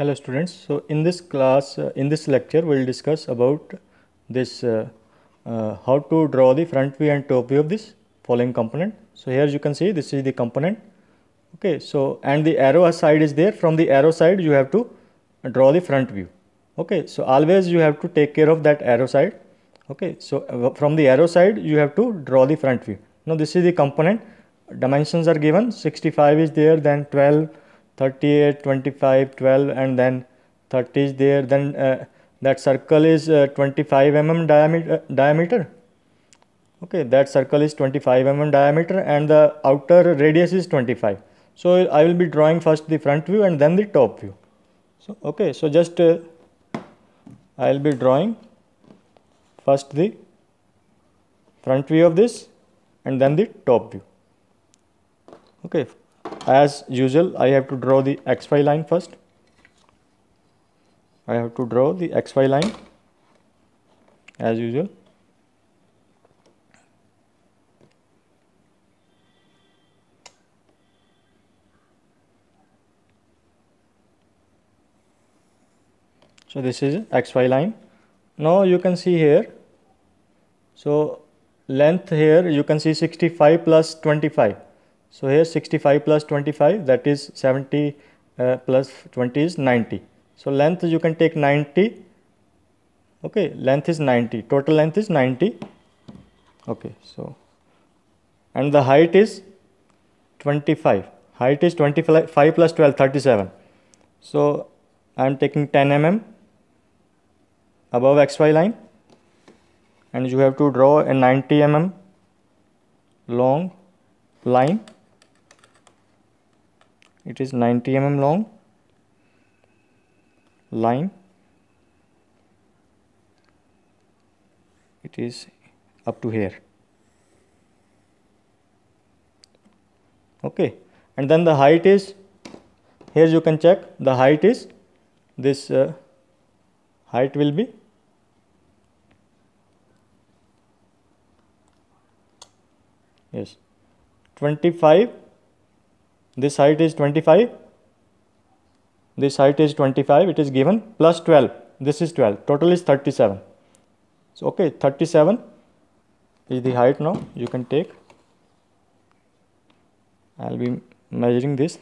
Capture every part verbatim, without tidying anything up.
Hello students. So in this class, uh, in this lecture, we'll discuss about this uh, uh, how to draw the front view and top view of this following component. So here you can see this is the component. Okay. So and the arrow side is there. From the arrow side, you have to draw the front view. Okay. So always you have to take care of that arrow side. Okay. So uh, from the arrow side, you have to draw the front view. Now this is the component. Dimensions are given. sixty-five is there, then twelve. thirty-eight, twenty-five, twelve, and then thirty is there. Then uh, that circle is uh, twenty-five millimeter diameter, uh, diameter. Okay, that circle is twenty-five millimeter diameter, and the outer radius is twenty-five. So I will be drawing first the front view and then the top view. So okay, so just uh, I will be drawing first the front view of this and then the top view. Okay. As usual, I have to draw the X Y line first. I have to draw the X Y line as usual. So this is X Y line. Now you can see here. So length here you can see sixty-five plus twenty-five. So here sixty-five plus twenty-five, that is seventy, uh, plus twenty is ninety. So length you can take ninety. Okay, length is ninety. Total length is ninety. Okay, so and the height is twenty-five. Height is twenty-five plus twelve, thirty-seven. So I am taking ten millimeters above X Y line, and you have to draw a ninety millimeter long line. It is ninety millimeter long line. It is up to here. Okay, and then the height is, here you can check the height is this uh, height will be yes twenty-five. This height is twenty-five. This height is twenty-five. It is given plus twelve. This is twelve. Total is thirty-seven. So okay, thirty-seven is the height. Now you can take. I'll be measuring this.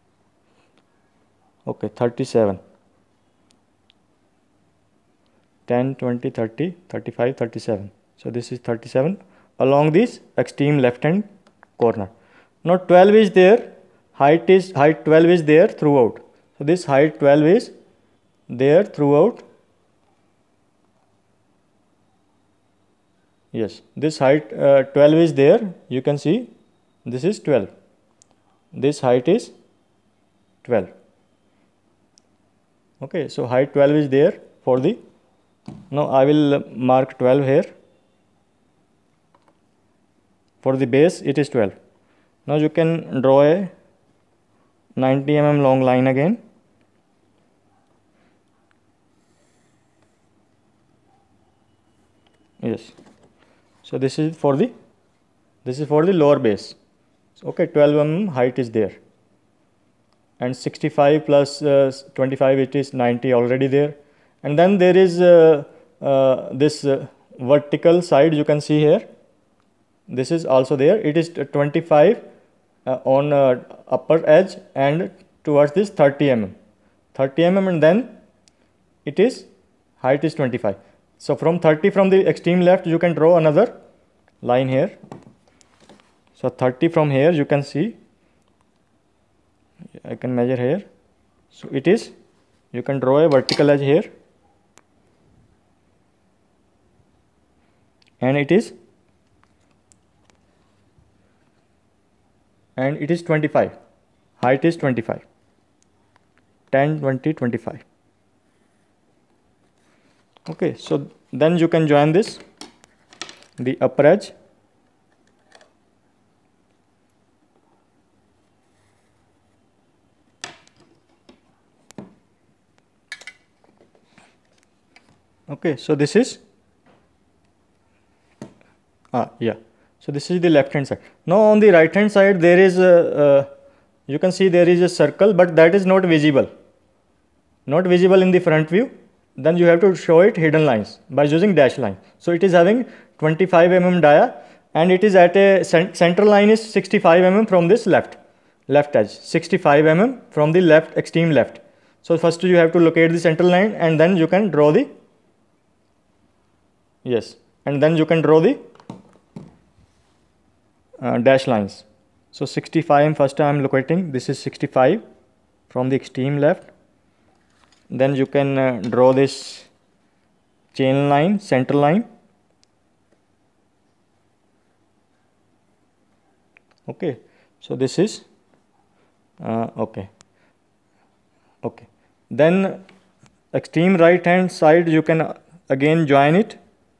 Okay, thirty-seven. ten, twenty, thirty, thirty-five, thirty-seven. So this is thirty-seven along this extreme left hand corner. Now twelve is there. Height is height twelve is there throughout. So this height twelve is there throughout. Yes, this height uh, twelve is there. You can see this is twelve. This height is twelve. Okay, so height twelve is there for the. Now I will mark twelve here. For the base, it is twelve. Now you can draw a ninety millimeter long line again. Yes. So this is for the this is for the lower base. So okay, twelve millimeter height is there. And sixty-five plus uh, twenty-five, it is ninety already there. And then there is uh, uh, this uh, vertical side you can see here. This is also there. It is twenty-five uh, on uh, upper edge and towards this thirty millimeter. thirty millimeter, and then it is height is twenty-five. So from thirty, from the extreme left, you can draw another line here. So thirty from here you can see. I can measure here. So it is, you can draw a vertical edge here. And it is and it is twenty-five. Height is twenty-five. ten, twenty, twenty-five. Okay, so then you can join this, the upper edge. Okay, so this is ah yeah. So this is the left hand side. Now on the right hand side there is a, uh, you can see there is a circle, but that is not visible. not visible in the front view, then you have to show it hidden lines by using dash line. So it is having twenty-five millimeter dia, and it is at a cent center line is sixty-five millimeter from this left left edge, sixty-five millimeter from the left extreme left. So first you have to locate the center line, and then you can draw the yes and then you can draw the uh, dash lines. So sixty-five first I am locating, this is sixty-five from the extreme left. Then you can uh, draw this chain line, center line. Okay, so this is uh, okay okay then extreme right hand side you can again join it,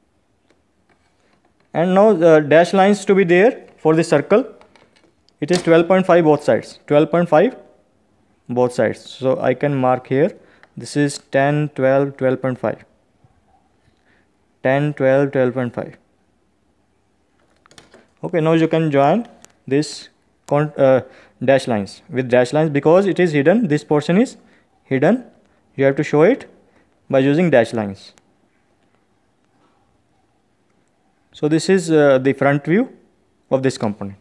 and now uh, dash lines to be there for the circle. It is twelve point five both sides, twelve point five both sides. So I can mark here, this is ten, twelve, twelve point five, ten, twelve, twelve point five. Okay, now you can join this con uh, dash lines with dash lines, because it is hidden, this portion is hidden, you have to show it by using dash lines. So this is uh, the front view of this component.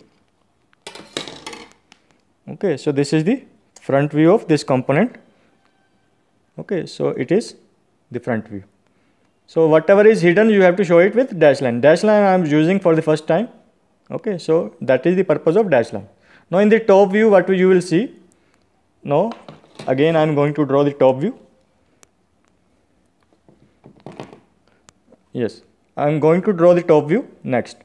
Okay, so this is the front view of this component. Okay, so it is the front view. So whatever is hidden you have to show it with dash line. Dash line I am using for the first time. Okay, so that is the purpose of dash line. Now in the top view what you will see, now again I am going to draw the top view. Yes, I am going to draw the top view next.